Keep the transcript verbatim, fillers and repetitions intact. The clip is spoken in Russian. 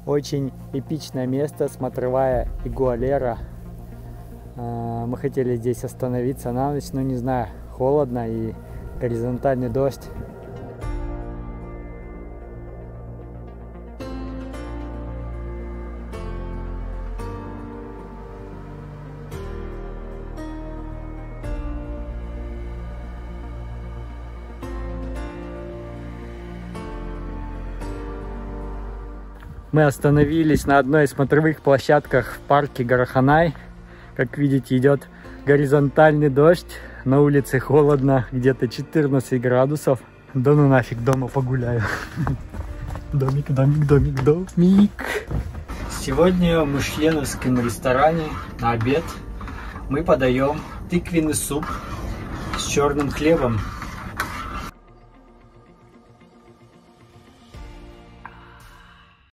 Очень эпичное место, смотровая Игуалера. Мы хотели здесь остановиться на ночь, но не знаю, холодно и горизонтальный дождь. Мы остановились на одной из смотровых площадках в парке Гараханай. Как видите, идет горизонтальный дождь. На улице холодно, где-то четырнадцать градусов. Да ну нафиг, дома погуляю. Домик, домик, домик, домик. Сегодня в мишленовском ресторане на обед мы подаем тыквенный суп с черным хлебом.